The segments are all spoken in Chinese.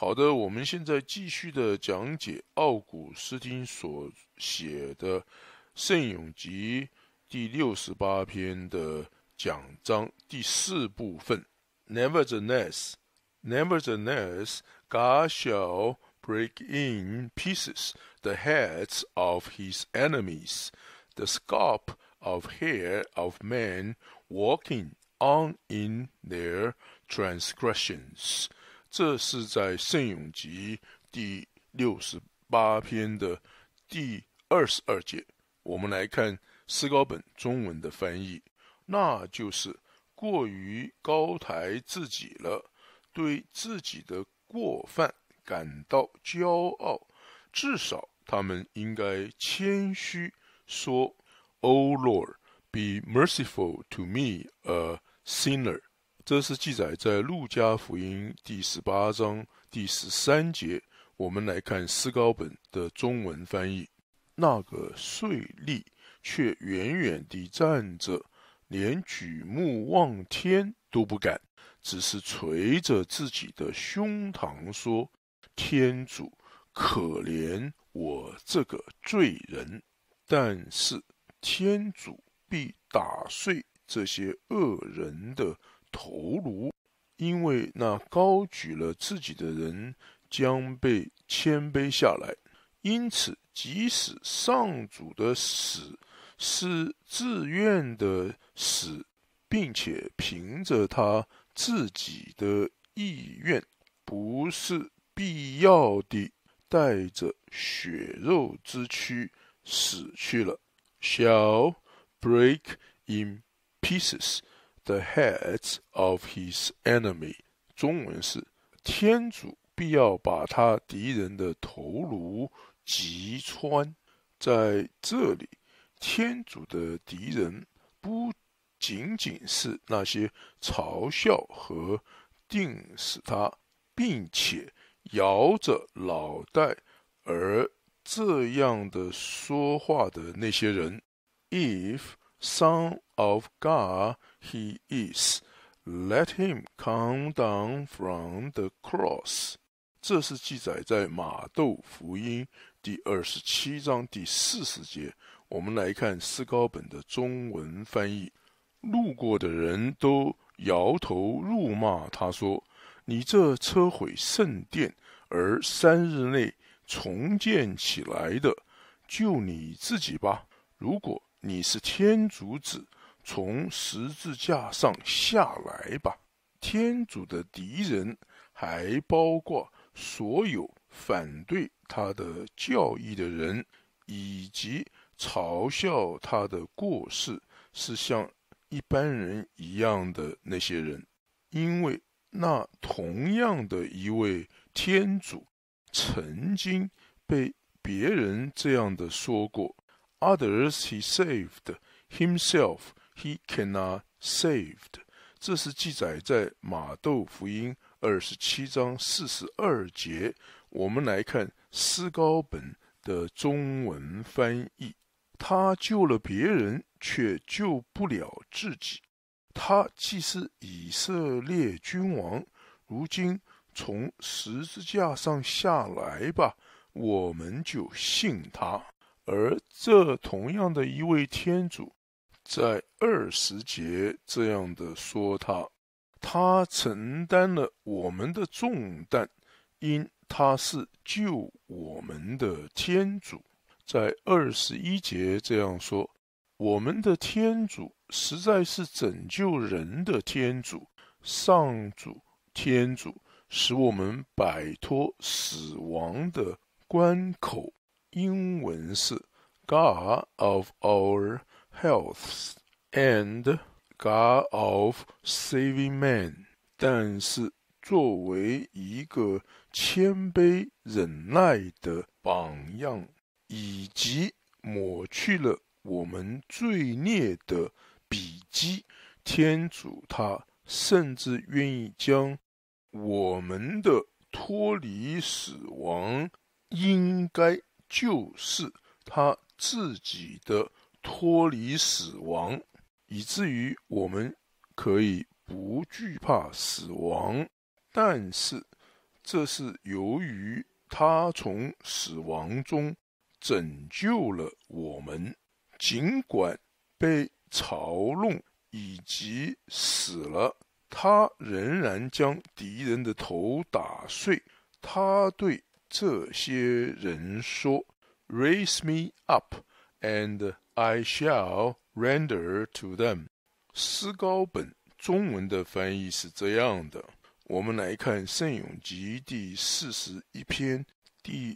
好的，我们现在继续的讲解奥古斯丁所写的圣咏集第68篇的讲章第4部分。Nevertheless, God shall break in pieces the heads of his enemies, the scalp of hair of men walking on in their transgressions。这是在圣咏集第68篇的第22节。我们来看思高本中文的翻译，那就是过于高抬自己了，对自己的过犯感到骄傲，至少他们应该谦虚说 O Lord, be merciful to me, a sinner。这是记载在路加福音第18章第13节。我们来看思高本的中文翻译，那个税吏却远远地站着，连举目望天都不敢，只是捶着自己的胸膛说，天主，可怜我这个罪人。但是天主必打碎这些恶人的头颅，因为那高举了自己的人将被谦卑下来。因此即使上主的死是自愿的死，并且凭着他自己的意愿，不是必要地带着血肉之躯死去了， shall break in pieces the heads of his enemy。 中文是天主必要把他敌人的头颅击穿。在这里，天主的敌人不仅仅是那些嘲笑和定死他，并且摇着脑袋而这样的说话的那些人。 If Son of God he is, let him come down from the cross。 这是记载在马窦福音第27章第40节。我们来看思高本的中文翻译，路过的人都摇头辱骂他说，你这车毁圣殿而3日内重建起来的，就你自己吧。如果你是天主子，从十字架上下来吧。天主的敌人还包括所有反对他的教义的人，以及嘲笑他的过失是像一般人一样的那些人。因为那同样的一位天主曾经被别人这样的说过， Others he saved, himself he cannot saved。 这是记载在马窦福音27章42节。我们来看思高本的中文翻译，他救了别人，却救不了自己。他既是以色列君王，如今从十字架上下来吧，我们就信他。而这同样的一位天主在20节这样的说他承担了我们的重担，因他是救我们的天主。在21节这样说，我们的天主实在是拯救人的天主，上主天主使我们摆脱死亡的关口。英文是 God of our health and God of saving man。 但是作为一个谦卑忍耐的榜样，以及抹去了我们罪孽的笔迹，天主他甚至愿意将我们的脱离死亡，应该就是他自己的脱离死亡，以至于我们可以不惧怕死亡。但是这是由于他从死亡中拯救了我们，尽管被嘲弄以及死了，他仍然将敌人的头打碎。他对这些人说 Raise me up, and I shall render to them。 诗高本中文的翻译是这样的，我们来看圣咏集第41篇第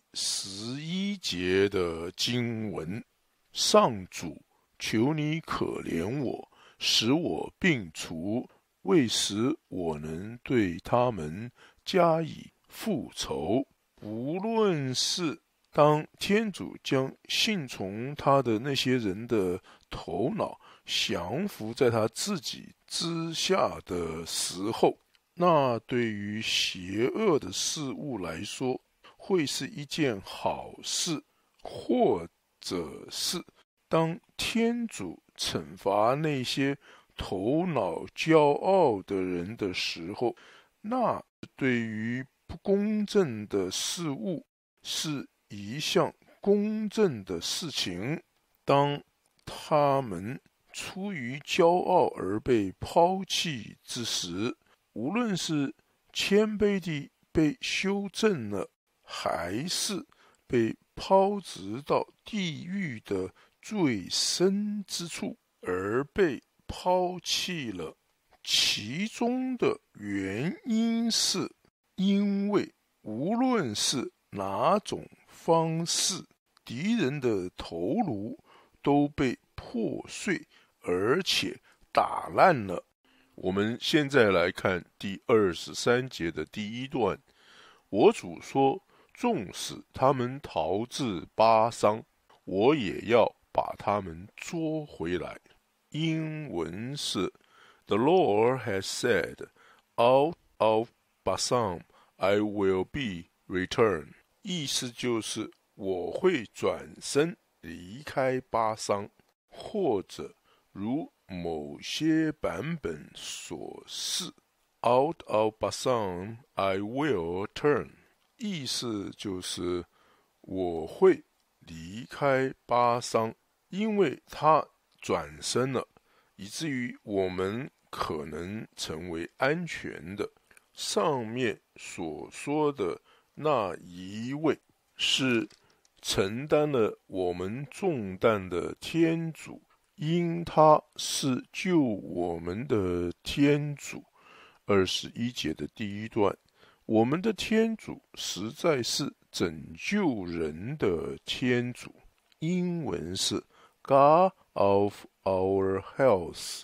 11节的经文。上主，求你可怜我，使我病除，为使我能对他们加以复仇。无论是当天主将信从他的那些人的头脑降服在他自己之下的时候，那对于邪恶的事物来说会是一件好事，或者是当天主惩罚那些头脑骄傲的人的时候，那对于不公正的事物是一项公正的事情。当他们出于骄傲而被抛弃之时，无论是谦卑地被修正了，还是被抛掷到地狱的最深之处而被抛弃了，其中的原因是因为无论是哪种方式，敌人的头颅都被破碎而且打烂了。我们现在来看第23节的第一段。我主说，纵使他们逃至巴桑，我也要把他们捉回来。英文是 The Lord has said, Out of Bashan I will be returned。 意思就是我会转身离开巴桑，或者如某些版本所示 Out of Bashan I will turn， 意思就是我会离开巴桑，因为他转身了，以至于我们可能成为安全的。上面所说的那一位是承担了我们重担的天主，因他是救我们的天主。21节的第一段，我们的天主实在是拯救人的天主。英文是 God of our health,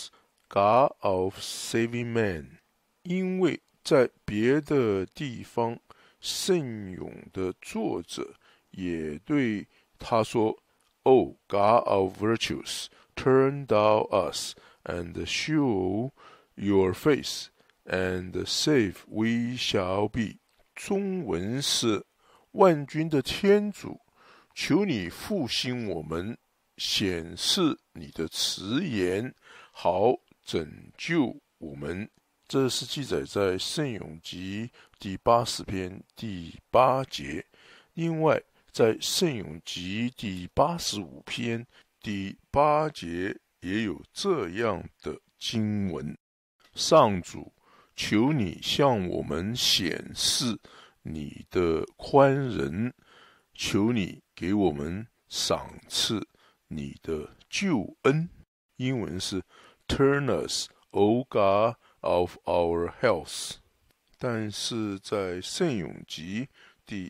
God of saving man。 因为在别的地方，圣咏的作者也对他说 Oh God of virtues, turn thou us, and show your face, and safe we shall be。 中文是万军的天主，求你复兴我们，显示你的慈颜，好拯救我们。这是记载在圣咏集第80篇第8节。另外在圣咏集第85篇第8节也有这样的经文：上主，求你向我们显示你的宽仁，求你给我们赏赐你的救恩。英文是 Turn us, O God of our health。 但是在圣咏集第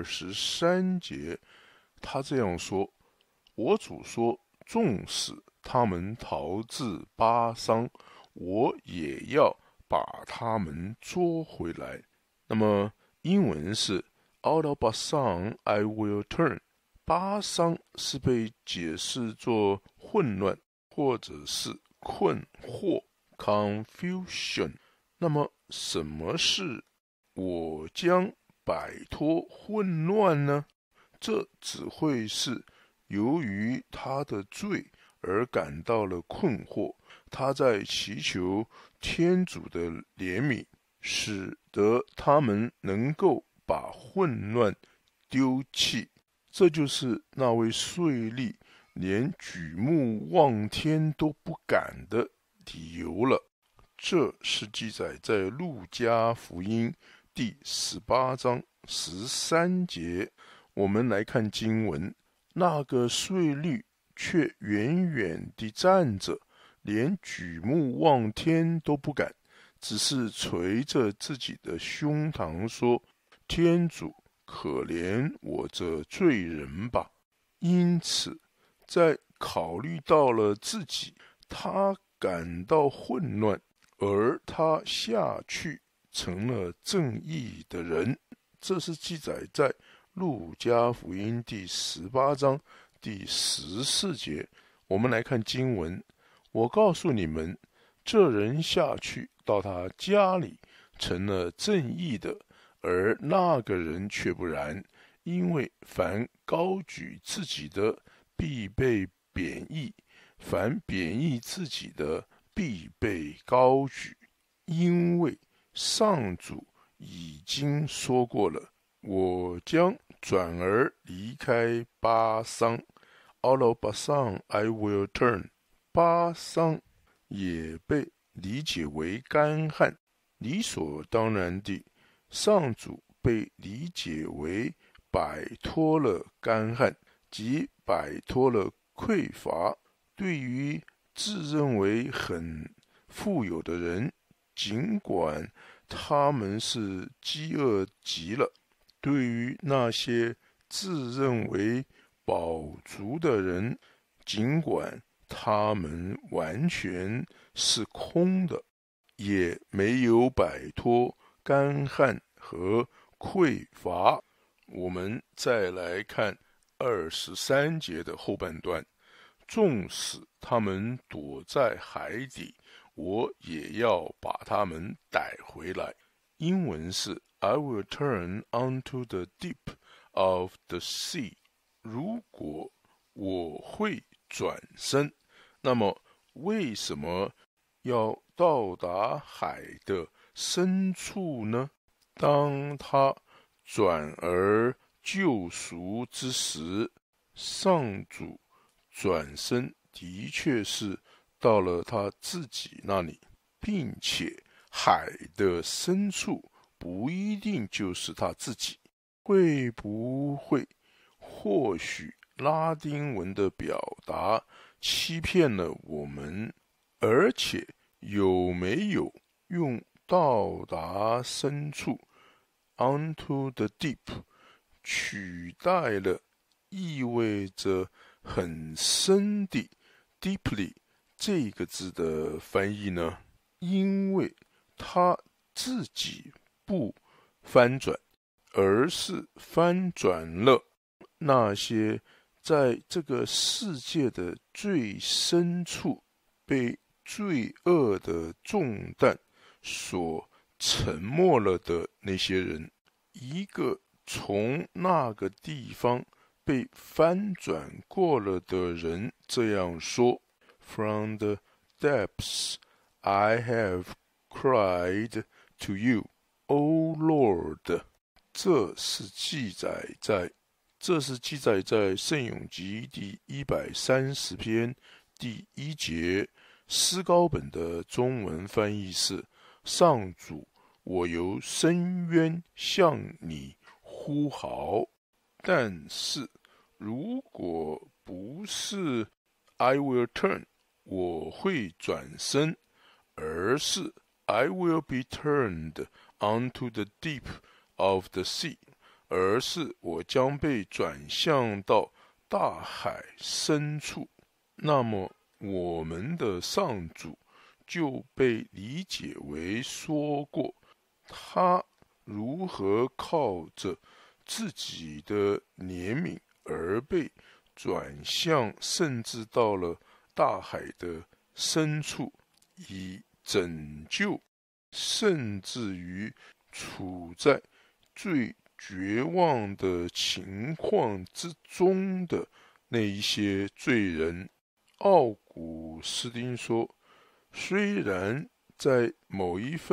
23节，他这样说：我主说，纵使他们逃至巴桑，我也要把他们捉回来。那么英文是 Out of Bashan I will turn。 巴桑是被解释作混乱或者是困惑 confusion。 那么什么是我将摆脱混乱呢？这只会是由于他的罪而感到了困惑，他在祈求天主的怜悯。 使得他们能够把混乱丢弃。这就是那位税吏连举目望天都不敢的理由了。这是记载在路加福音第18章13节。我们来看经文，那个税吏却远远地站着，连举目望天都不敢，只是捶着自己的胸膛说：天主，可怜我这罪人吧。因此在考虑到了自己，他感到混乱，而他下去成了正义的人。这是记载在路加福音第18章第14节。我们来看经文，我告诉你们，这人下去到他家里成了正义的，而那个人却不然，因为凡高举自己的，必被贬义；凡贬义自己的，必被高举。因为上主已经说过了，我将转而离开巴桑 ，Out of Basan I will turn。巴桑也被理解为干旱，理所当然地，上主被理解为摆脱了干旱，即摆脱了匮乏。对于自认为很富有的人，尽管他们是饥饿极了，对于那些自认为饱足的人，尽管他们完全是空的，也没有摆脱干旱和匮乏。我们再来看23节的后半段，纵使他们躲在海底，我也要把他们带回来。英文是 I will turn unto the deep of the sea。 如果我会转身，那么为什么要到达海的深处呢？当他转而救赎之时，上主转身的确是到了他自己那里，并且海的深处不一定就是他自己。会不会或许拉丁文的表达欺骗了我们？而且有没有用到达深处 onto the deep 取代了意味着很深的 deeply 这个字的翻译呢？因为他自己不翻转，而是翻转了那些在这个世界的最深处被罪恶的重担所沉没了的那些人。一个从那个地方被翻转过了的人这样说 ：From the depths I have cried to you, O Lord。 这是记载在圣咏集第130篇第1节。诗高本的中文翻译是：上主，我由深渊向你呼号。但是如果不是 I will turn 我会转身，而是 I will be turned onto the deep of the sea， 而是我将被转向到大海深处，那么我们的上主就被理解为说过，他如何靠着自己的怜悯而被转向，甚至到了大海的深处，以拯救甚至于处在最绝望的情况之中的那一些罪人。奥古斯丁说，虽然在某一份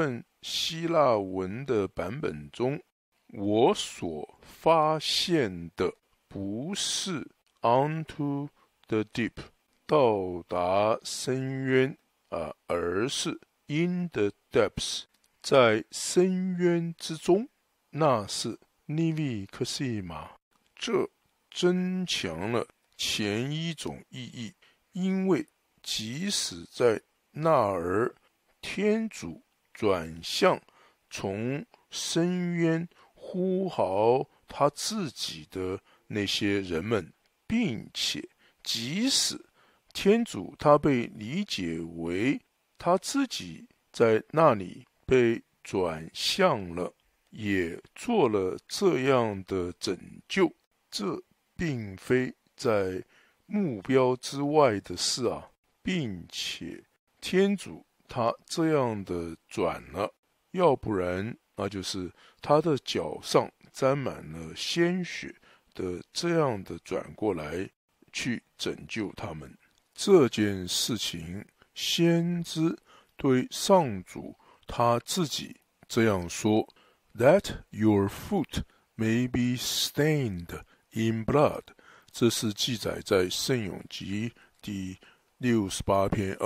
希腊文的版本中，我所发现的不是 onto the deep 到达深渊而是 in the depths 在深渊之中，那是 Nivi Ksima。这增强了前一种意义，因为即使在那儿，天主转向从深渊呼号他自己的那些人们，并且即使天主他被理解为他自己在那里被转向了，也做了这样的拯救，这并非在目标之外的事啊，并且天主他这样的转了，要不然那就是他的脚上沾满了鲜血的这样的转过来去拯救他们。这件事情，先知对上主他自己这样说 ：“That your foot may be stained in blood。”这是记载在圣咏集第68篇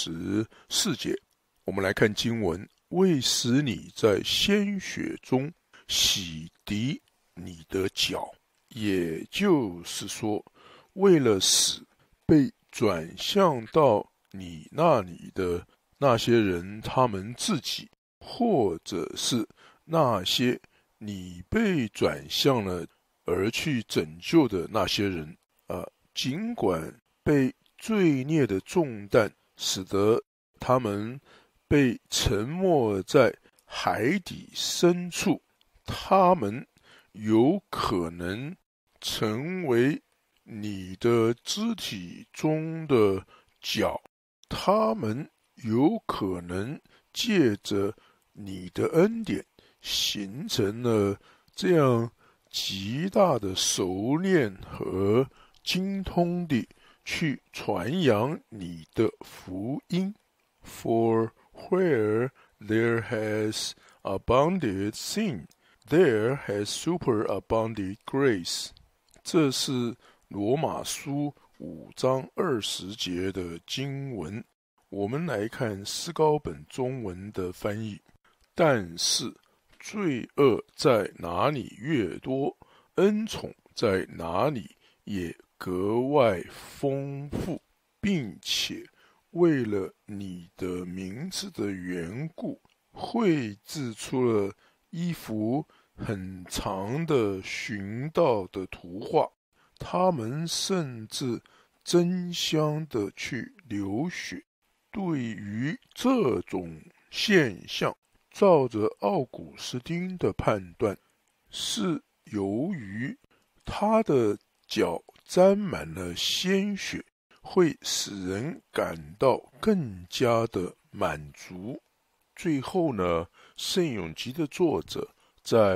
24节。我们来看经文：为使你在鲜血中洗涤你的脚，也就是说，为了使被转向到你那里的那些人他们自己，或者是那些你被转向了而去拯救的那些人，尽管被罪孽的重担使得他们被沉没在海底深处，他们有可能成为你的肢体中的脚，他们有可能借着你的恩典形成了这样极大的熟练和精通地去传扬你的福音。For where there has abounded sin, there has superabounded grace. 这是罗马书5章20节的经文。我们来看思高本中文的翻译。但是罪恶在哪里越多，恩宠在哪里也格外丰富，并且为了你的名字的缘故，绘制出了一幅很长的寻道的图画。他们甚至争相的去流血。对于这种现象，照着奥古斯丁的判断，是由于他的脚沾满了鲜血，会使人感到更加的满足。最后呢，圣咏集的作者在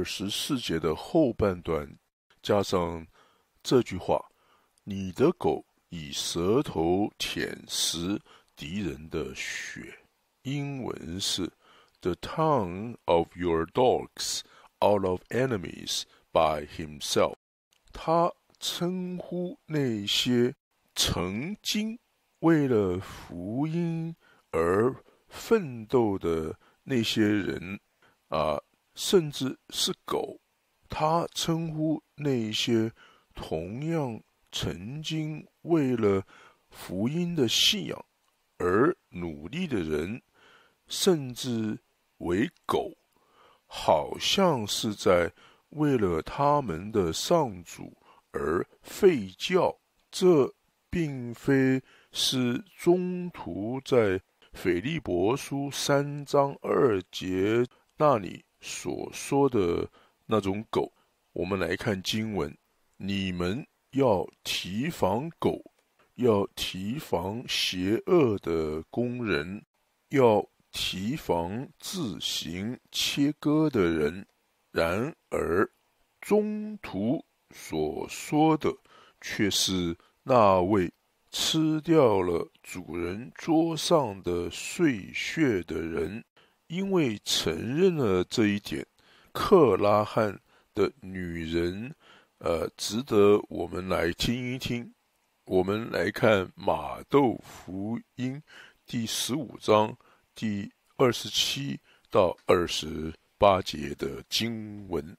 24节的后半段加上这句话：你的狗以舌头舔食敌人的血。英文是 The tongue of your dogs out of enemies by himself。 他称呼那些曾经为了福音而奋斗的那些人甚至是狗，他称呼那些同样曾经为了福音的信仰而努力的人，甚至为狗，好像是在为了他们的上主而吠叫。这并非是中途在腓立伯书3章2节那里所说的那种狗。我们来看经文：你们要提防狗，要提防邪恶的工人，要提防自行切割的人。然而中途所说的却是那位吃掉了主人桌上的碎屑的人， 因为承认了这一点，克拉汉的女人，值得我们来听一听。我们来看马窦福音第15章第27到28节的经文。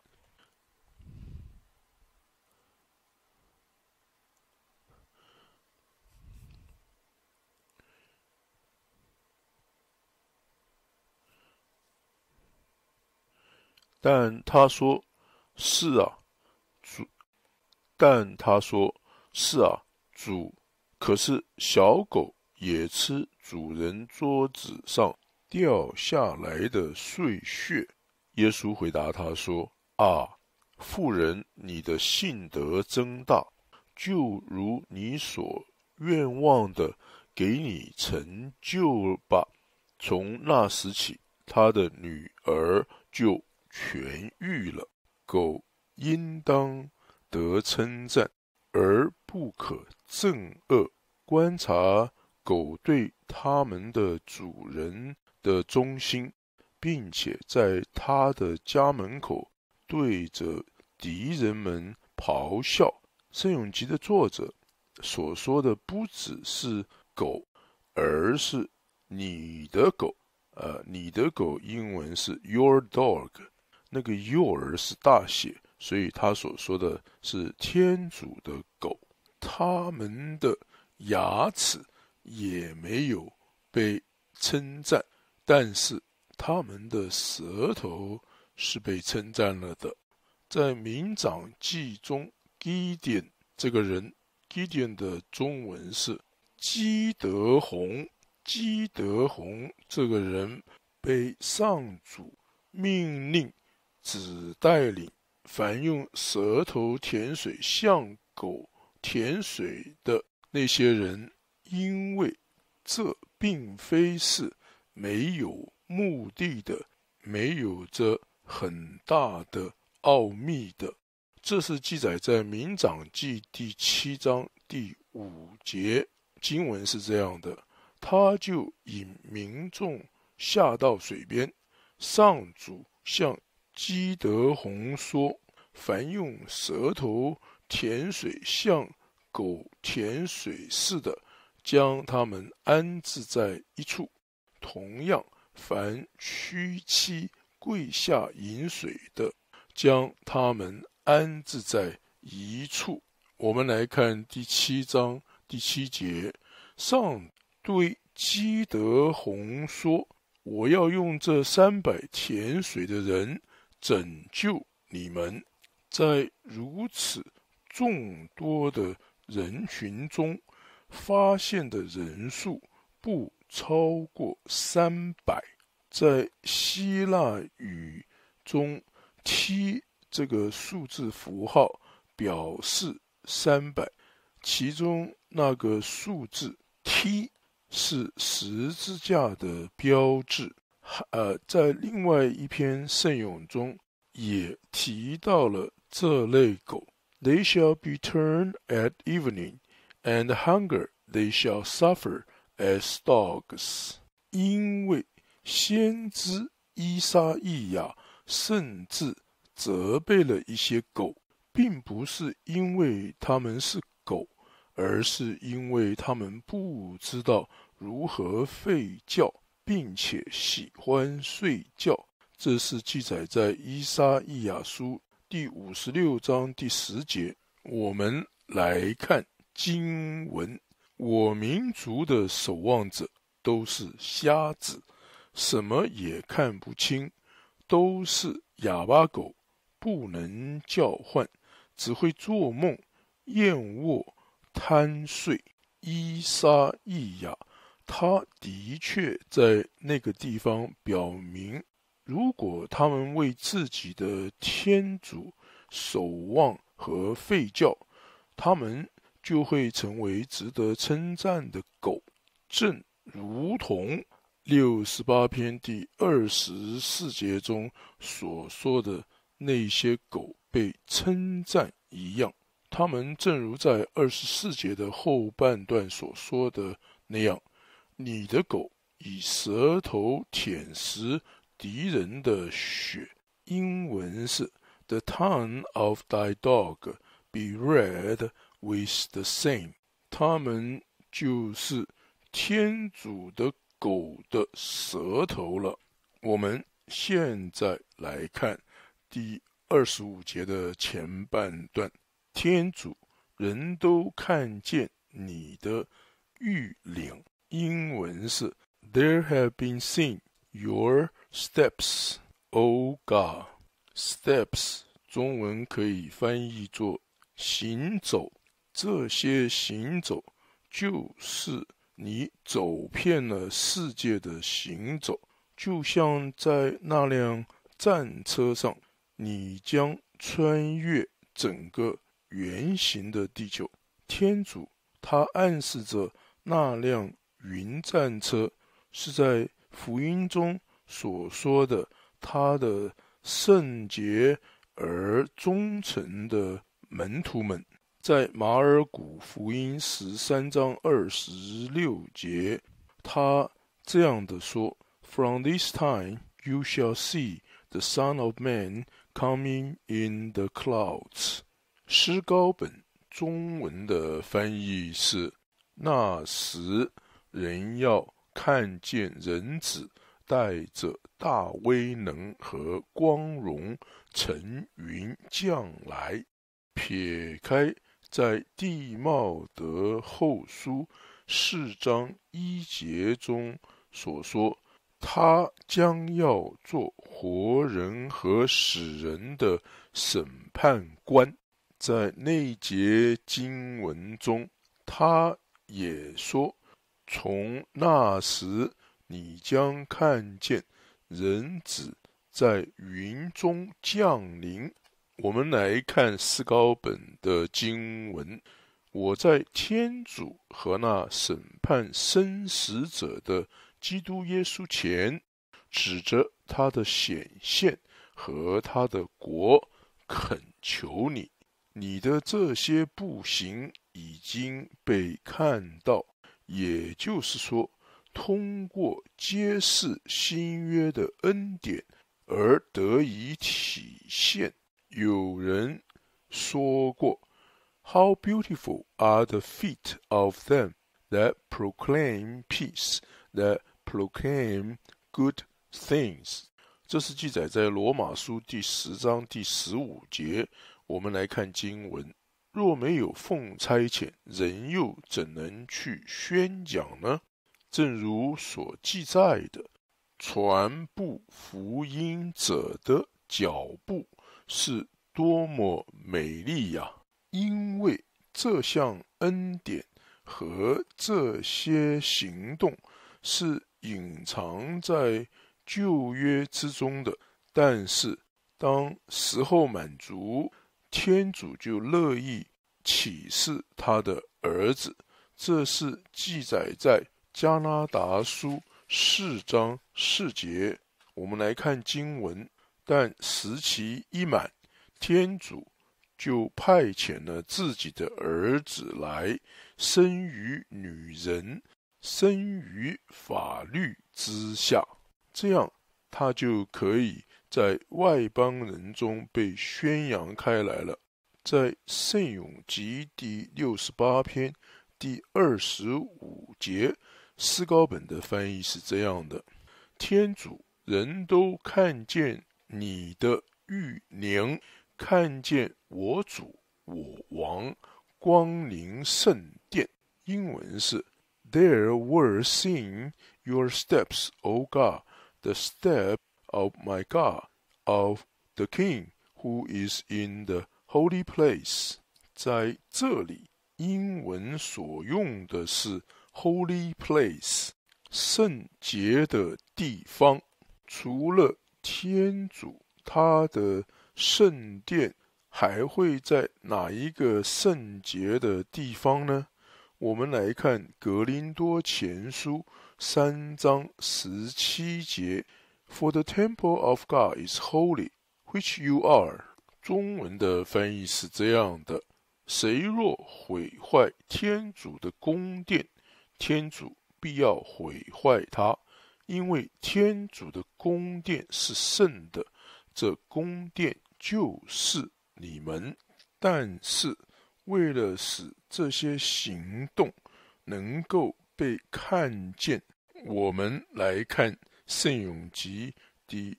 但他说：是啊，主。但他说：是啊，主。可是小狗也吃主人桌子上掉下来的碎屑。耶稣回答他说：啊，妇人，你的信德增大，就如你所愿望的，给你成就吧。从那时起，他的女儿就痊愈了。狗应当得称赞，而不可憎恶。观察狗对他们的主人的忠心，并且在他的家门口对着敌人们咆哮。圣咏集的作者所说的不只是狗，而是你的狗。你的狗英文是 your dog， 那个 your 是大写，所以他所说的是天主的狗。他们的牙齿也没有被称赞，但是他们的舌头是被称赞了的。在民长记中，基甸这个人，基甸的中文是基德宏。基德宏这个人被上主命令只带领凡用舌头舔水像狗舔水的那些人，因为这并非是没有目的的，没有着很大的奥秘的。这是记载在民长记第7章第5节，经文是这样的：他就引民众下到水边，上主向基德宏说：凡用舌头舔水像狗舔水似的，将他们安置在一处。同样，凡屈膝跪下饮水的，将他们安置在一处。我们来看第7章第7节，上对基德宏说：我要用这300舔水的人拯救你们。在如此众多的人群中，发现的人数不超过300。在希腊语中 T 这个数字符号表示300，其中那个数字 T 是十字架的标志。在另外一篇圣咏中也提到了这类狗。They shall be turned at evening, and hunger they shall suffer as dogs. 因为先知依撒意亚甚至责备了一些狗，并不是因为他们是狗，而是因为他们不知道如何吠叫，并且喜欢睡觉。这是记载在依撒意亚书第56章第10节。我们来看经文：我民族的守望者都是瞎子，什么也看不清，都是哑巴狗，不能叫唤，只会做梦，厌卧贪睡。依撒意亚他的确在那个地方表明，如果他们为自己的天主守望和吠叫，他们就会成为值得称赞的狗，正如同68篇第24节中所说的那些狗被称赞一样。他们正如在24节的后半段所说的那样，你的狗以舌头舔食敌人的血。英文是 The tongue of thy dog be red with the same。 他们就是天主的狗的舌头了。我们现在来看第25节的前半段。天主，人都看见你的御领。英文是 There have been seen your steps, O God。 Steps 中文可以翻译作行走，这些行走就是你走遍了世界的行走，就像在那辆战车上，你将穿越整个圆形的地球。天主他暗示着那辆云战车是在福音中所说的他的圣洁而忠诚的门徒们。在马尔谷福音13章26节，他这样的说 From this time you shall see the Son of Man coming in the clouds。 诗高本中文的翻译是那时人要看见人子带着大威能和光荣乘云降来。撇开在地貌德后书4章1节中所说他将要做活人和死人的审判官，在那节经文中他也说从那时你将看见人子在云中降临。我们来看诗高本的经文，我在天主和那审判生死者的基督耶稣前，指着他的显现和他的国恳求你，你的这些步行已经被看到，也就是说通过揭示新约的恩典而得以体现。有人说过 How beautiful are the feet of them that proclaim peace, that proclaim good things。 这是记载在罗马书第10章第15节。我们来看经文，若没有奉差遣，人又怎能去宣讲呢？正如所记载的，传布福音者的脚步是多么美丽呀！因为这项恩典和这些行动是隐藏在旧约之中的，但是当时候满足，天主就乐意启示他的儿子。这是记载在加拉达书4章4节。我们来看经文，但时期一满，天主就派遣了自己的儿子来，生于女人，生于法律之下，这样他就可以在外邦人中被宣扬开来了。在圣咏集第68篇第25节，诗高本的翻译是这样的：天主，人都看见你的御灵，看见我主我王光临圣殿。英文是 There were seen your steps, O God, the step of my God, of the King who is in the holy place。 在这里英文所用的是 holy place， 圣洁的地方。除了天主他的圣殿，还会在哪一个圣洁的地方呢？我们来看格林多前书3章17节 For the temple of God is holy, which you are。 中文的翻译是这样的：谁若毁坏天主的宫殿，天主必要毁坏他， 因为天主的宫殿是圣的，这宫殿就是你们。但是为了使这些行动能够被看见，我们来看圣咏集第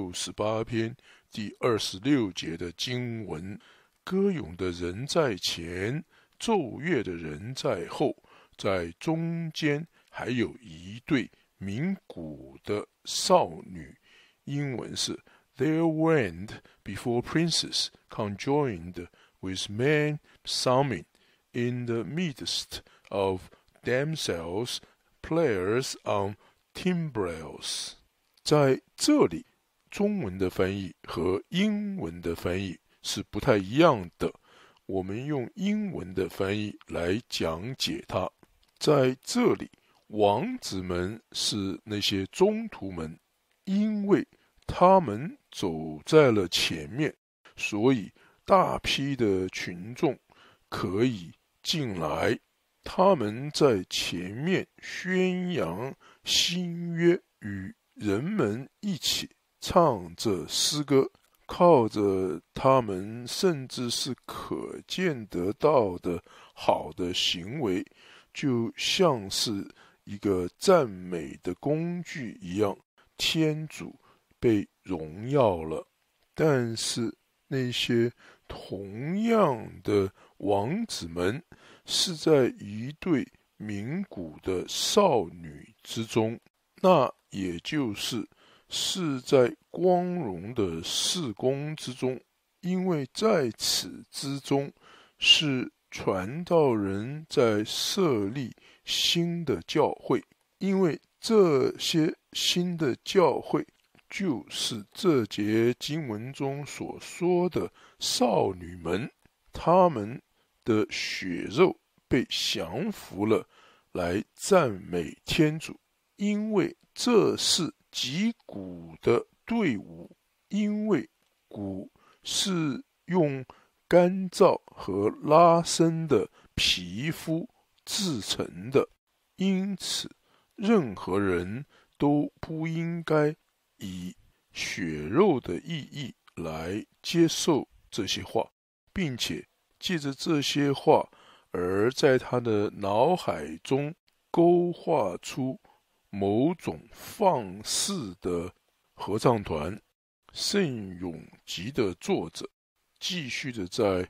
68篇第26节的经文：歌咏的人在前，奏乐的人在后，在中间还有一对鸣鼓的少女。英文是 There went before princes conjoined with men psalming in the midst of themselves players on timbrels。 在这里中文的翻译和英文的翻译是不太一样的，我们用英文的翻译来讲解它。在这里王子们是那些宗徒们，因为他们走在了前面，所以大批的群众可以进来，他们在前面宣扬新约，与人们一起唱着诗歌，靠着他们甚至是可见得到的好的行为，就像是一个赞美的工具一样，天主被荣耀了。但是那些同样的王子们是在一对鸣鼓的少女之中，那也就是在光荣的事工之中，因为在此之中是传道人在设立新的教会，因为这些新的教会就是这节经文中所说的少女们，她们的血肉被降服了，来赞美天主。因为这是击鼓的队伍，因为鼓是用干燥和拉伸的皮肤制成的，因此任何人都不应该以血肉的意义来接受这些话，并且借着这些话而在他的脑海中勾画出某种放肆的合唱团。圣咏集的作者继续的在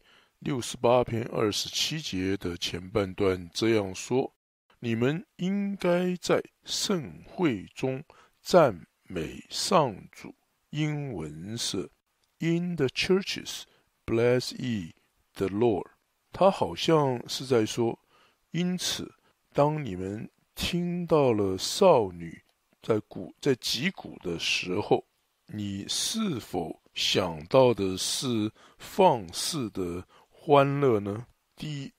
68篇27节的前半段这样说：你们应该在盛会中赞美上主。英文是 In the churches bless ye the Lord。 他好像是在说，因此当你们听到了少女在击鼓的时候，你是否想到的是放肆的欢乐呢？第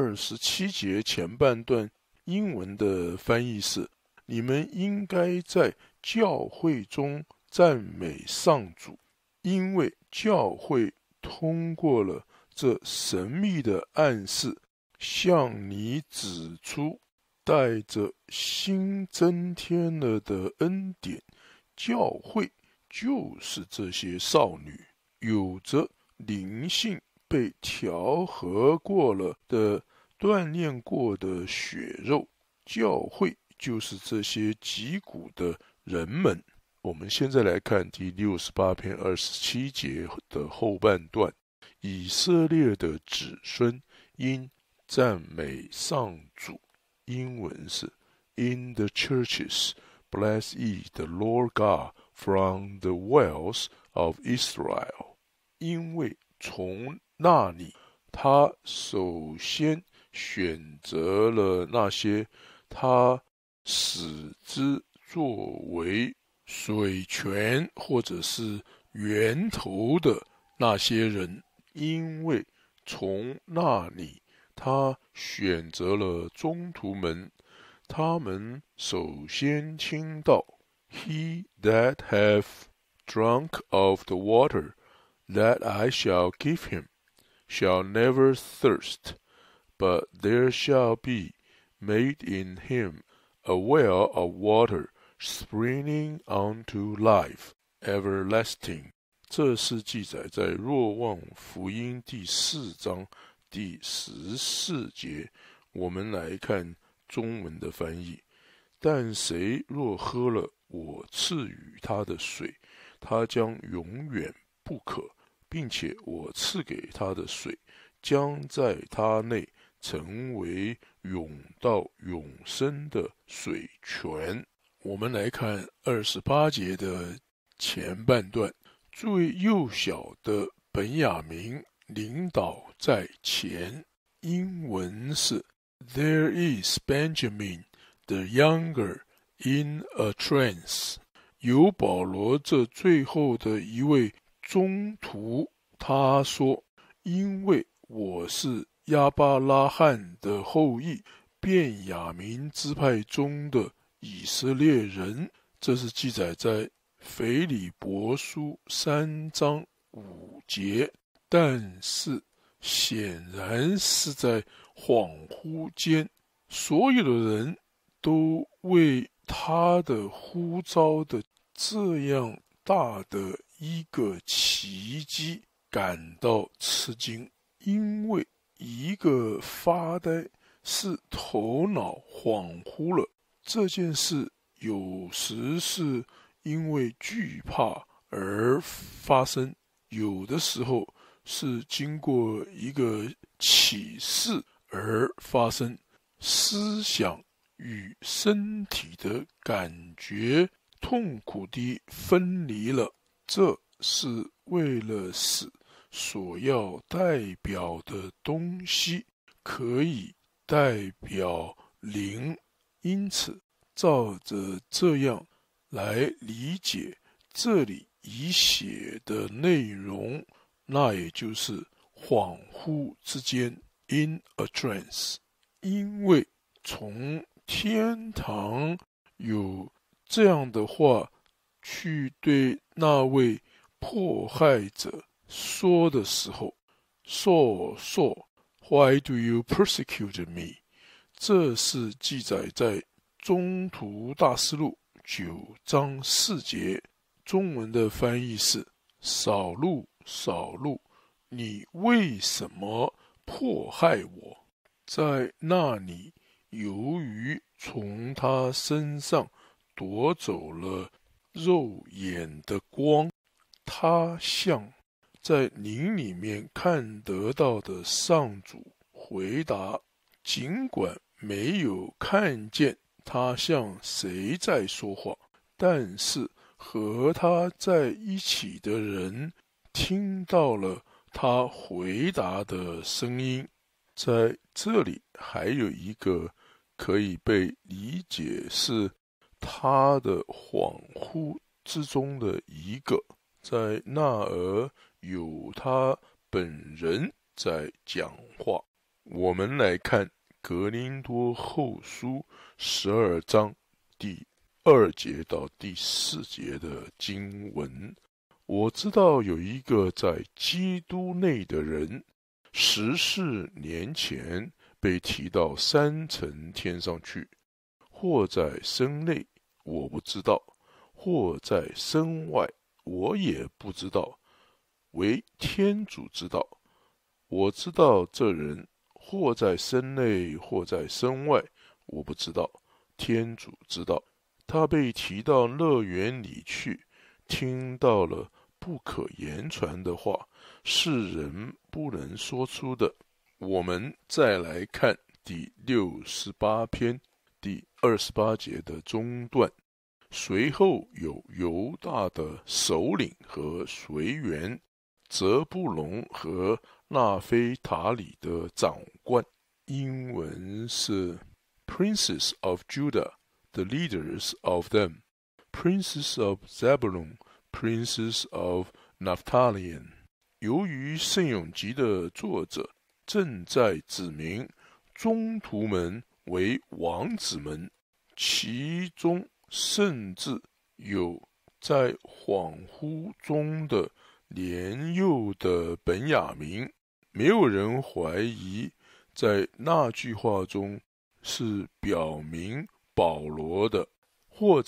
27节前半段英文的翻译是：你们应该在教会中赞美上主，因为教会通过了这神秘的暗示，向你指出带着新增添了的恩典，教会就是这些少女，有着灵性被调和过了的锻炼过的血肉，教会就是这些击鼓的人们。我们现在来看第68篇27节的后半段，以色列的子孙应赞美上主。英文是 In the churches bless ye the Lord God from the wells of Israel。 因为从那里他首先选择了那些他使之作为水泉或者是源头的那些人，因为从那里他选择了宗徒们，他们首先听到 He that hath drunk of the water that I shall give him shall never thirst, but there shall be made in him a well of water springing unto life everlasting。这是记载在若望福音第4章第14节。我们来看中文的翻译：但谁若喝了我赐予他的水，他将永远不渴，并且我赐给他的水将在他内成为永到永生的水泉。我们来看28节的前半段，最幼小的本雅明领导在前。英文是 There is Benjamin the younger in a trance。 有保罗这最后的一位宗徒，他说，因为我是亚伯拉罕的后裔，便雅明支派中的以色列人。这是记载在腓立伯书3章5节。但是显然是在恍惚间，所有的人都为他的呼召的这样大的一个奇迹感到吃惊。因为一个发呆是头脑恍惚了，这件事有时是因为惧怕而发生，有的时候是经过一个启示而发生。思想与身体的感觉痛苦地分离了，这是为了使所要代表的东西可以代表灵。因此照着这样来理解这里已写的内容，那也就是恍惚之间 in a trance。 因为从天堂有这样的话去对那位迫害者说的时候， Saul, Saul, why do you persecute me？ 这是记载在中途大事录9章4节。中文的翻译是，扫路，扫路，你为什么迫害我？在那里，由于从他身上夺走了肉眼的光，他向在灵里面看得到的上主回答，尽管没有看见他向谁在说话，但是和他在一起的人听到了他回答的声音。在这里还有一个可以被理解是他的恍惚之中的一个，在那儿有他本人在讲话。我们来看格林多后书12章第2节到第4节的经文。我知道有一个在基督内的人，14年前被提到3层天上去，或在身内，我不知道；或在身外，我也不知道，唯天主知道。我知道这人或在身内，或在身外，我不知道，天主知道。他被提到乐园里去，听到了不可言传的话，是人不能说出的。我们再来看第68篇第28节的中段，随后有犹大的首领和随员，泽布隆和纳非塔里的长官。英文是 Princes of Judah, the leaders of them, Princes of Zebulun, Princes of Naphtalian。 由于圣咏集的作者正在指明宗徒们为王子们，其中甚至有在恍惚中的年幼的本雅明。没有人怀疑在那句话中是表明保罗的，或者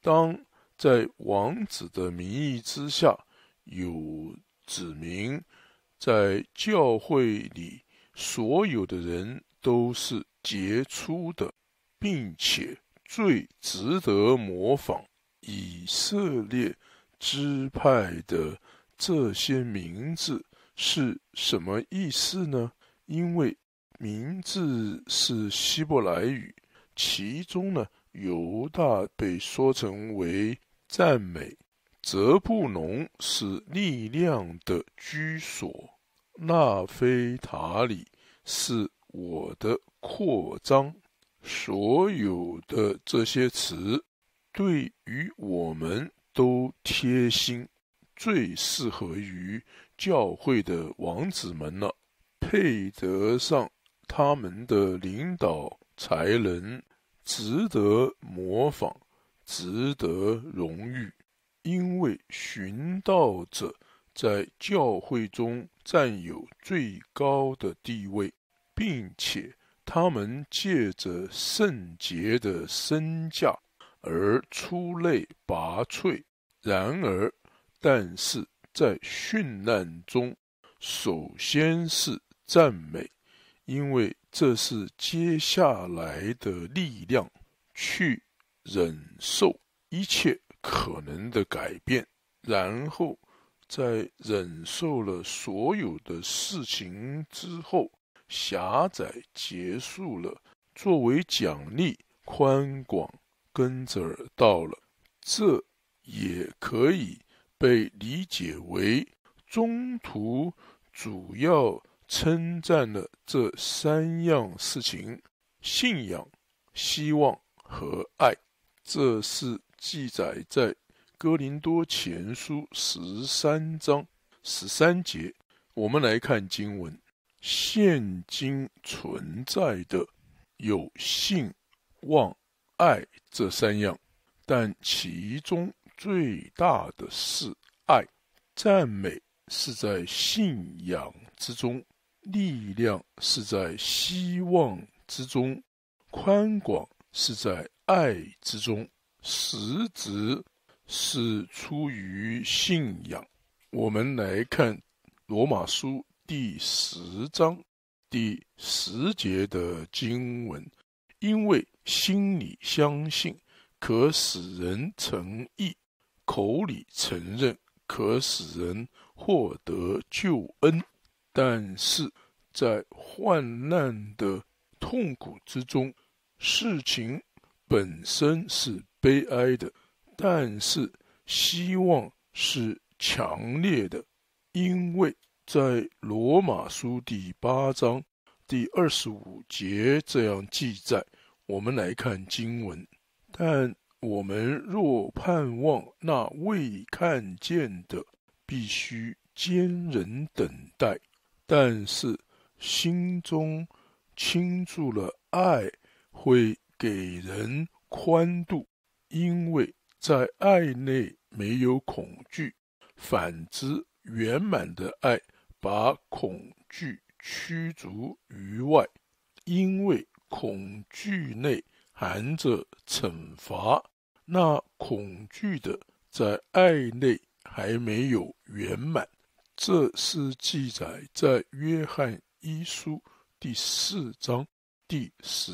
当在王子的名义之下，有指明在教会里所有的人都是杰出的，并且最值得模仿以色列支派的这些名字是什么意思呢？因为名字是希伯来语，其中呢，犹大被说成为赞美，泽布农是力量的居所，纳非塔里是我的扩张。所有的这些词对于我们都贴心，最适合于教会的王子们了，配得上他们的领导才能，值得模仿，值得荣誉。因为寻道者在教会中占有最高的地位，并且他们借着圣洁的身价而出类拔萃。然而，但是在殉难中，首先是赞美，因为这是接下来的力量，去忍受一切可能的改变，然后在忍受了所有的事情之后，狭窄结束了，作为奖励，宽广跟着而到了。这也可以被理解为中途主要称赞了这三样事情：信仰、希望和爱。这是记载在哥林多前书13章13节。我们来看经文，现今存在的有信、望、爱这三样，但其中最大的是爱。赞美是在信仰之中，力量是在希望之中，宽广是在爱之中，实质是出于信仰。我们来看罗马书第10章第10节的经文，因为心里相信可使人成义，口里承认可使人获得救恩。但是在患难的痛苦之中，事情本身是悲哀的，但是希望是强烈的，因为在罗马书第8章第25节这样记载。我们来看经文，但我们若盼望那未看见的，必须坚忍等待。但是心中倾注了爱，会给人宽度，因为在爱内没有恐惧，反之，圆满的爱把恐惧驱逐于外，因为恐惧内含着惩罚，那恐惧的在爱内还没有圆满。这是记载在约翰一书第4章第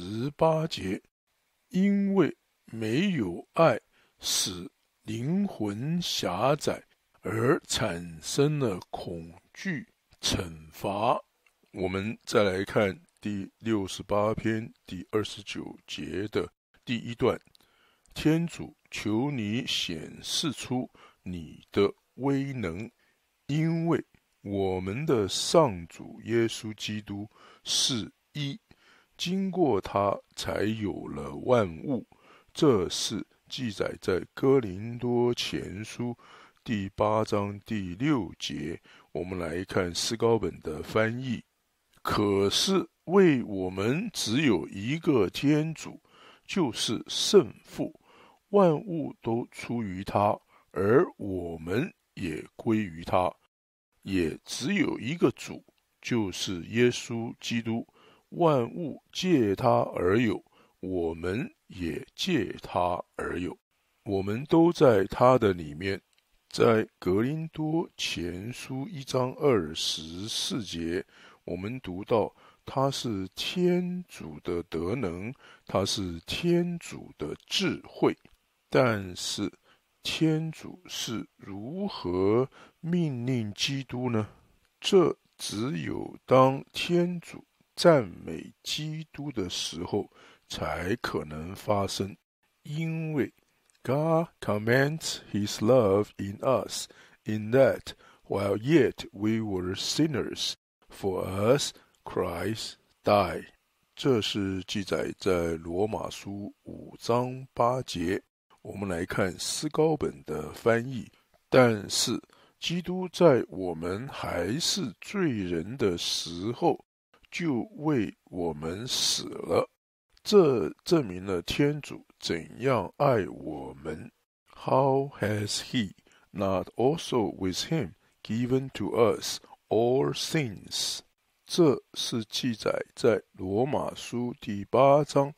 18节。因为没有爱，使灵魂狭窄，而产生了恐惧、惩罚。我们再来看第68篇第29节的第一段，天主，求你显示出你的威能，因为我们的上主耶稣基督是一，经过他才有了万物。这是记载在哥林多前书第8章第6节。我们来看思高本的翻译，可是为我们只有一个天主，就是圣父，万物都出于他，而我们也归于他，也只有一个主，就是耶稣基督，万物借他而有，我们也借他而有。 我们都在他的里面。在格林多前书1章24节，我们读到他是天主的德能，他是天主的智慧。但是天主是如何命令基督呢？这只有当天主赞美基督的时候才可能发生，因为God commands His love in us, in that, while yet we were sinners, for us Christ died. 这是记载在罗马书5章8节。我们来看思高本的翻译。但是基督在我们还是罪人的时候，就为我们死了。这证明了天主怎样爱我们。How has he not also with him given to us all things? 这是记载在罗马书第8章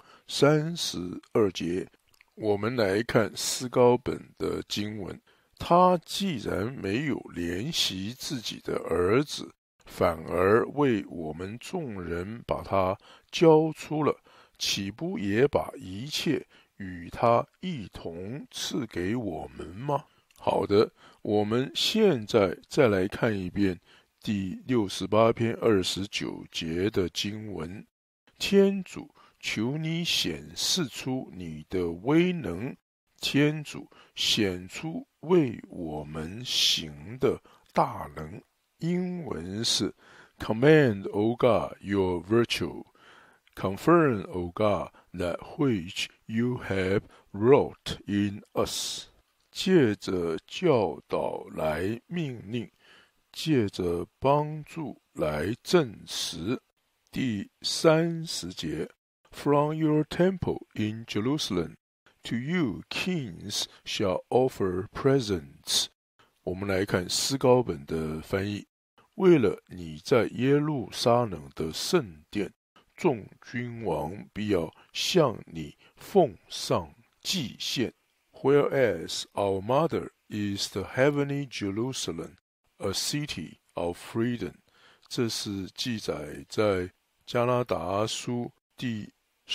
32节。我们来看思高本的经文。他既然没有怜惜自己的儿子，反而为我们众人把他交出了，岂不也把一切与他一同赐给我们吗？好的，我们现在再来看一遍第68篇29节的经文。天主，求你显示出你的威能，天主显出为我们行的大能。英文是 Command, O God, your virtue. Confirm, O God, that which you have wrought in us. 借着教导来命令，借着帮助来证实。第30节 From your temple in Jerusalem, to you kings shall offer presents. 我们来看思高本的翻译。为了你在耶路撒冷的圣殿，众君王必要向你奉上祭献。Whereas our mother is the heavenly Jerusalem, a city of freedom. 这是记载在加拉达书第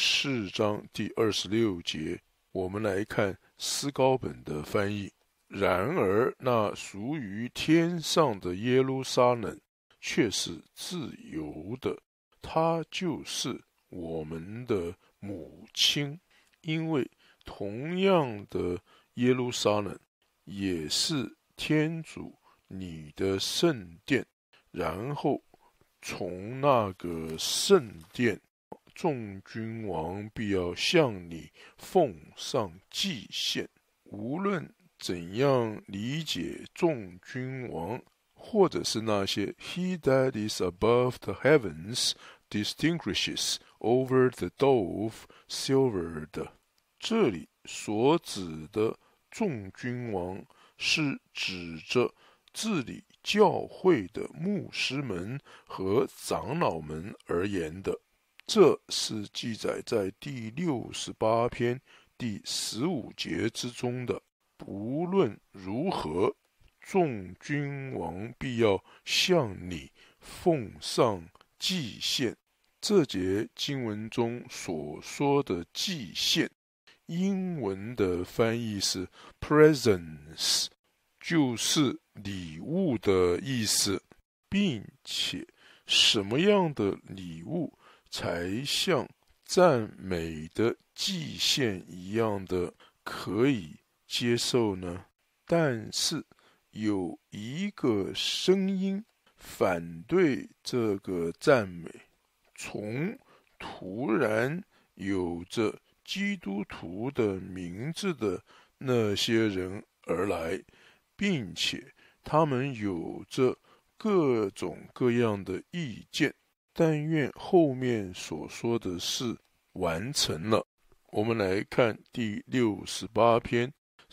4章第26节。我们来看思高本的翻译。然而那属于天上的耶路撒冷却是自由的，它就是我们的母亲。因为同样的耶路撒冷也是天主你的圣殿，然后从那个圣殿，众君王必要向你奉上祭献。无论怎样理解众君王，或者是那些 He that is above the heavens distinguishes over the dove silvered， 这里所指的众君王是指着治理教会的牧师们和长老们而言的。这是记载在第68篇第15节之中的。不论如何，众君王必要向你奉上祭献。这节经文中所说的祭献，英文的翻译是 presents， 就是礼物的意思，并且什么样的礼物才像赞美的祭献一样的可以接受呢？但是有一个声音反对这个赞美，从突然有着基督徒的名字的那些人而来，并且他们有着各种各样的意见，但愿后面所说的事完成了。我们来看第68篇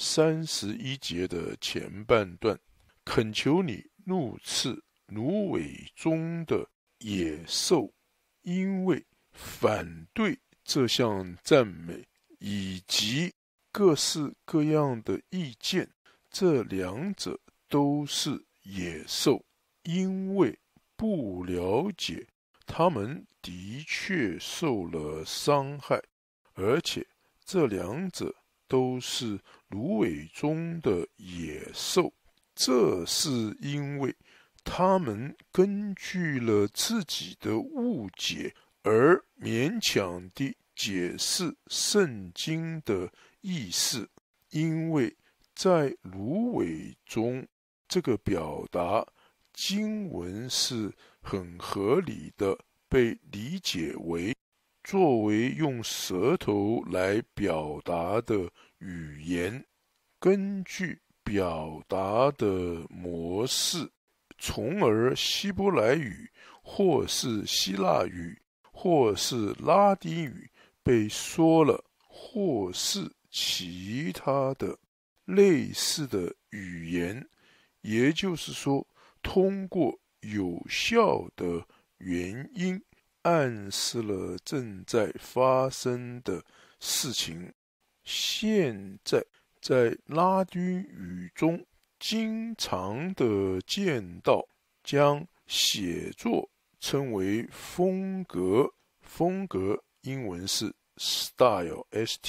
31节的前半段，恳求你怒斥芦苇中的野兽，因为反对这项赞美，以及各式各样的意见，这两者都是野兽，因为不了解，他们的确受了伤害，而且这两者都是芦苇中的野兽。这是因为他们根据了自己的误解而勉强地解释圣经的意思，因为在芦苇中这个表达经文是很合理的被理解为作为用舌头来表达的语言，根据表达的模式，从而希伯来语或是希腊语或是拉丁语被说了，或是其他的类似的语言，也就是说，通过有效的原因暗示了正在发生的事情。现在在拉丁语中经常的见到将写作称为风格，风格英文是 style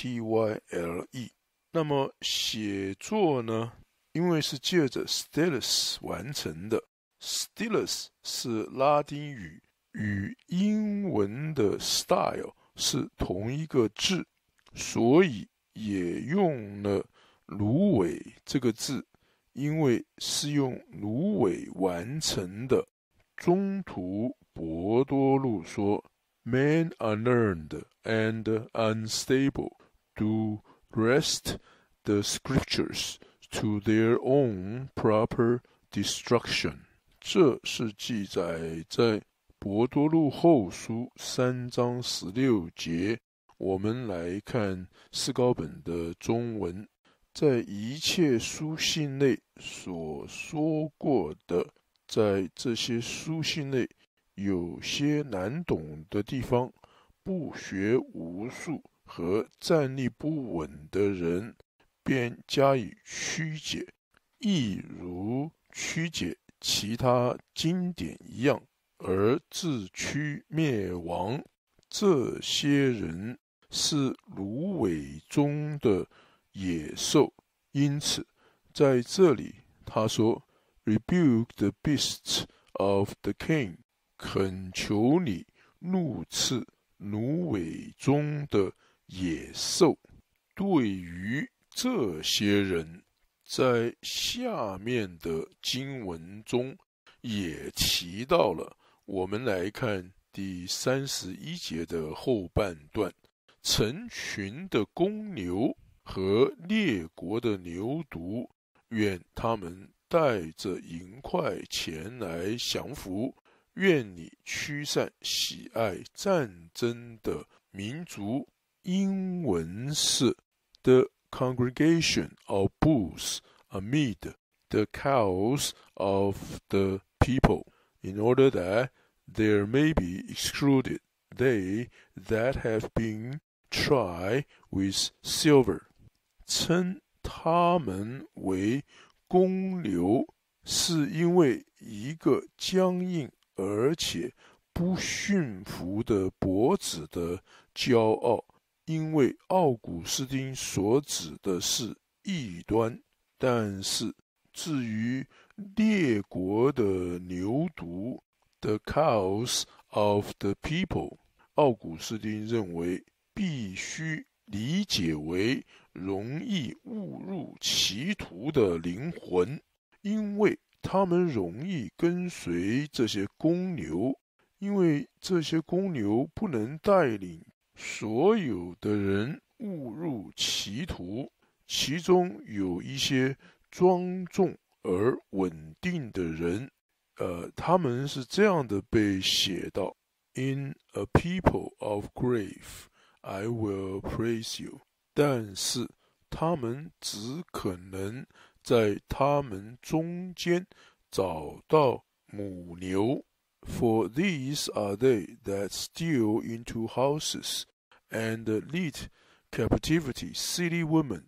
S-T-Y-L-E。 那么写作呢，因为是借着 stylus 完成的， stylus 是拉丁语与英文的 style 是同一个字，所以也用了芦苇这个字，因为是用芦苇完成的。中途伯多禄说 Men are learned and unstable, do wrest the scriptures to their own proper destruction。 这是记载在伯多禄后书3章16节。我们来看思高本的中文，在一切书信内所说过的，在这些书信内有些难懂的地方，不学无术和站立不稳的人便加以曲解，亦如曲解其他经典一样，而自趋灭亡。这些人是芦苇中的野兽，因此在这里他说 Rebuke the beasts of the king， 恳求你怒斥芦苇中的野兽。对于这些人，在下面的经文中也提到了。我们来看第31节的后半段，成群的公牛和列国的牛犊，愿他们带着银块前来降服，愿你驱散喜爱战争的民族。英文是 The congregation of bulls amid the cows of the people, in order that there may be excluded they that have been tried with silver。 称他们为公牛，是因为一个僵硬而且不驯服的脖子的骄傲，因为奥古斯丁所指的是异端。但是至于列国的牛犊 The cows of the people， 奥古斯丁认为必须理解为容易误入歧途的灵魂，因为他们容易跟随这些公牛，因为这些公牛不能带领所有的人误入歧途，其中有一些庄重而稳定的人，他们是这样的被写到 In a people of grave, I will praise you。 但是他们只可能在他们中间找到母牛。For these are they that steal into houses, and lead captivity silly women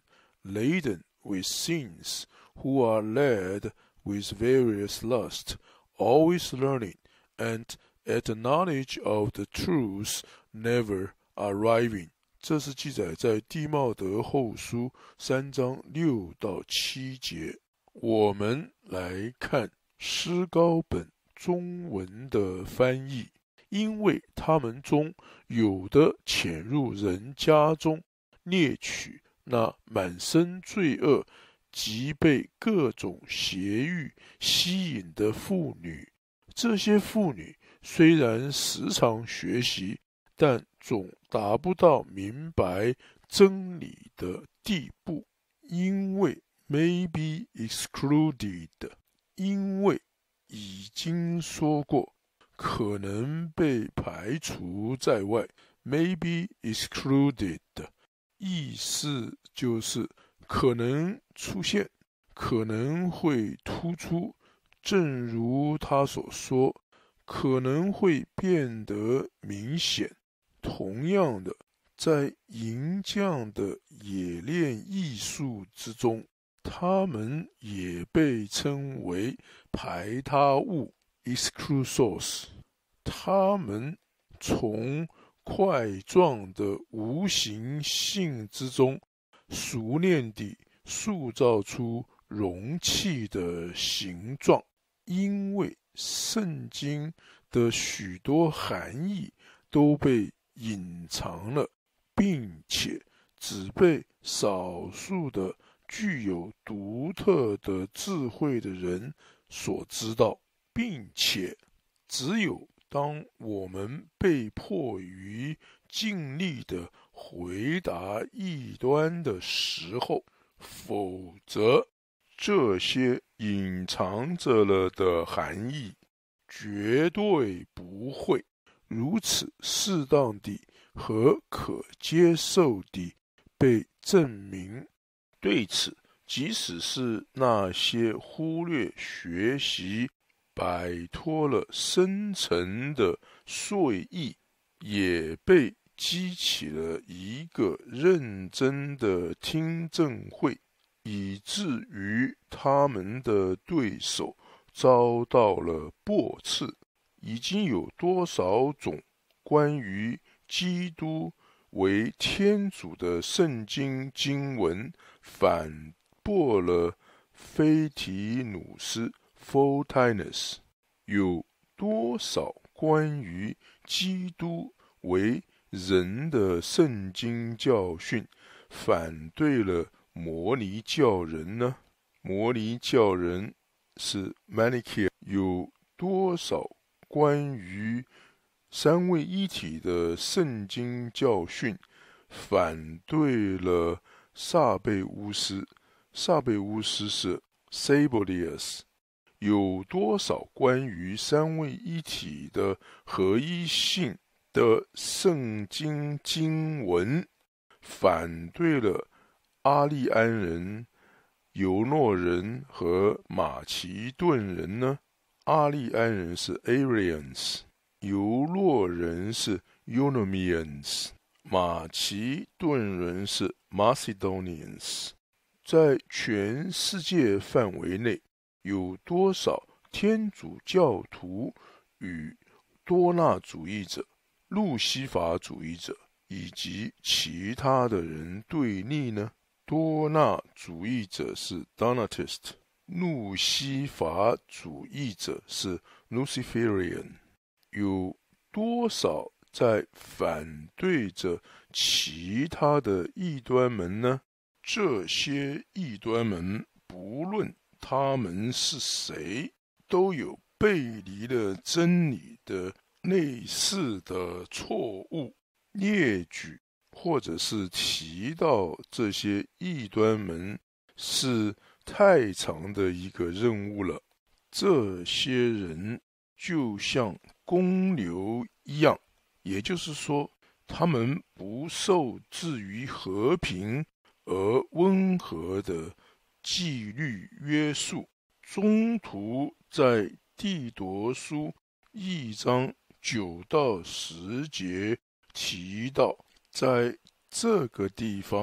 laden with sins, who are led with various lusts, always learning, and at the knowledge of the truth never arriving。这是记载在弟茂德后书3章6到7节。我们来看诗高本中文的翻译，因为他们中有的潜入人家中，猎取那满身罪恶及被各种邪欲吸引的妇女。这些妇女虽然时常学习，但总达不到明白真理的地步，因为 may be excluded， 因为已经说过可能被排除在外， may be excluded， 意思就是可能出现，可能会突出，正如他所说，可能会变得明显。同样的，在银匠的冶炼艺术之中，它们也被称为排他物 exclusos。 它们从块状的无形性之中熟练地塑造出容器的形状。因为圣经的许多含义都被隐藏了，并且只被少数的具有独特的智慧的人所知道，并且只有当我们被迫于尽力地回答异端的时候，否则这些隐藏着了的含义绝对不会如此适当地和可接受地被证明。对此，即使是那些忽略学习、摆脱了深层的睡意，也被激起了一个认真的听证会，以至于他们的对手遭到了驳斥。已经有多少种关于基督为天主的圣经经文反驳了菲提努斯 Photinus， 有多少关于基督为人的圣经教训反对了摩尼教人呢？摩尼教人是 Manichaean， 有多少关于三位一体的圣经教训反对了萨贝乌斯？萨贝乌斯是 Sabellius。 有多少关于三位一体的合一性的圣经经文反对了阿利安人、尤诺人和马其顿人呢？阿利安人是 Arians， 尤诺人是 Eunomians， 马其顿人是 Macedonians。 在全世界范围内，有多少天主教徒与多纳主义者、路西法主义者以及其他的人对立呢？多纳主义者是 Donatist， 路西法主义者是 Luciferian。 有多少在反对着其他的异端们呢？这些异端们不论他们是谁，都有背离了真理的类似的错误。列举或者是提到这些异端门是太长的一个任务了。这些人就像公牛一样，也就是说，他们不受制于和平而温和的纪律约束。中途在蒂铎书1章9到10节提到，在这个地方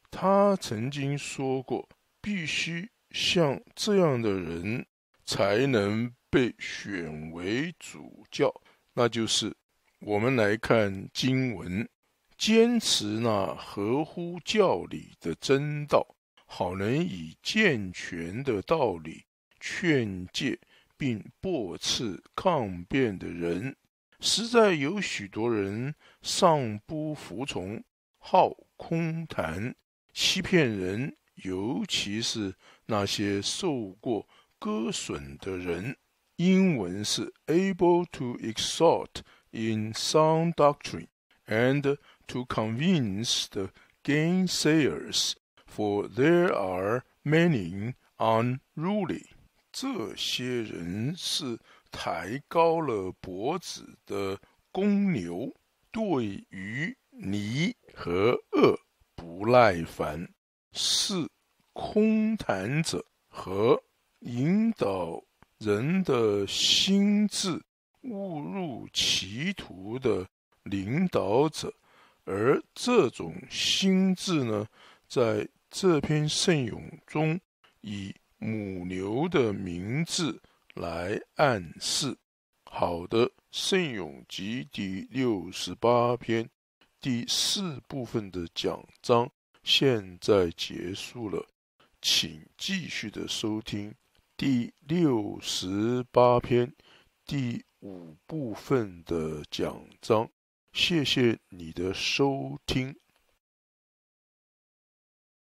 他曾经说过，必须像这样的人才能被选为主教，那就是我们来看经文，坚持那合乎教理的真道，好能以健全的道理劝诫并驳斥抗辩的人。实在有许多人尚不服从，好空谈，欺骗人，尤其是那些受过割损的人。英文是 able to exhort in sound doctrine and to convince the gainsayers, for there are many unruly. 这些人是抬高了脖子的公牛，对于泥和恶不耐烦，是空谈者和引导人的心智误入歧途的领导者。而这种心智呢，在这篇圣咏中以母牛的名字来暗示。好的，圣咏集第68篇第4部分的讲章现在结束了，请继续的收听第68篇第5部分的讲章。谢谢你的收听。